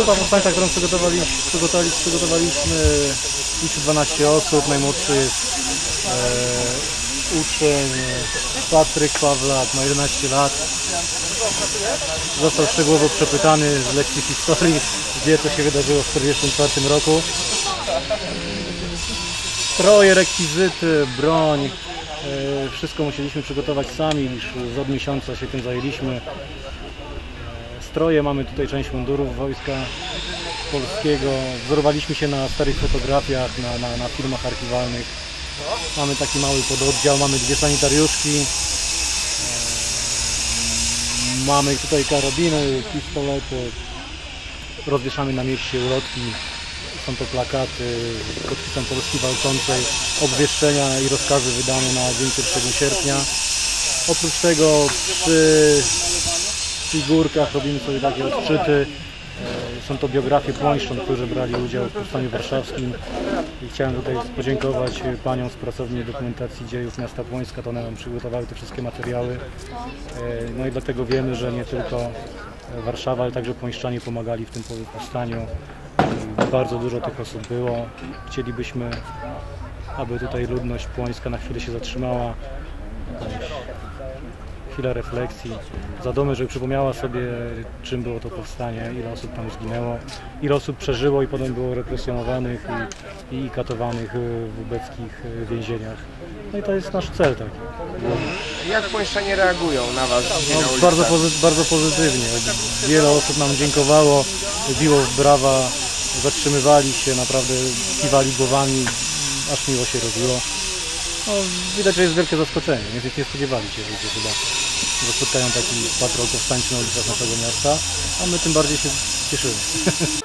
grupa powstańcza, którą przygotowaliśmy, liczy 12 osób. Najmłodszy jest uczeń Patryk Pawlak, ma 11 lat. Został szczegółowo przepytany z lekcji historii, wie co się wydarzyło w 1944 roku. Stroje, rekwizyty, broń, wszystko musieliśmy przygotować sami, już od miesiąca się tym zajęliśmy. Stroje, mamy tutaj część mundurów Wojska Polskiego, wzorowaliśmy się na starych fotografiach, na filmach archiwalnych. Mamy taki mały pododdział, mamy 2 sanitariuszki, mamy tutaj karabiny, pistolety, rozwieszamy na mieście ulotki, są to plakaty z kotwicą Polski Walczącej, obwieszczenia i rozkazy wydane na dzień 1 sierpnia. Oprócz tego przy figurkach robimy sobie takie odczyty. Są to biografie płońszczan, którzy brali udział w Powstaniu Warszawskim. I chciałem tutaj podziękować paniom z pracowni dokumentacji dziejów miasta Płońska, to one nam przygotowały te wszystkie materiały. No i dlatego wiemy, że nie tylko Warszawa, ale także płońszczanie pomagali w tym powstaniu. I bardzo dużo tych osób było. Chcielibyśmy, aby tutaj ludność płońska na chwilę się zatrzymała. Chwila refleksji, zadumy, żeby przypomniała sobie, czym było to powstanie, ile osób tam zginęło, ile osób przeżyło i potem było represjonowanych i katowanych w ubeckich więzieniach. No i to jest nasz cel taki. Jak płońszczanie reagują na Was? No, bardzo pozytywnie. Wiele osób nam dziękowało, biło w brawa, zatrzymywali się, naprawdę kiwali głowami, aż miło się robiło. No, widać, że jest wielkie zaskoczenie, nie spodziewali się ludzie chyba, że spotkają taki patrol powstańczy na ulicach naszego miasta, a my tym bardziej się cieszymy.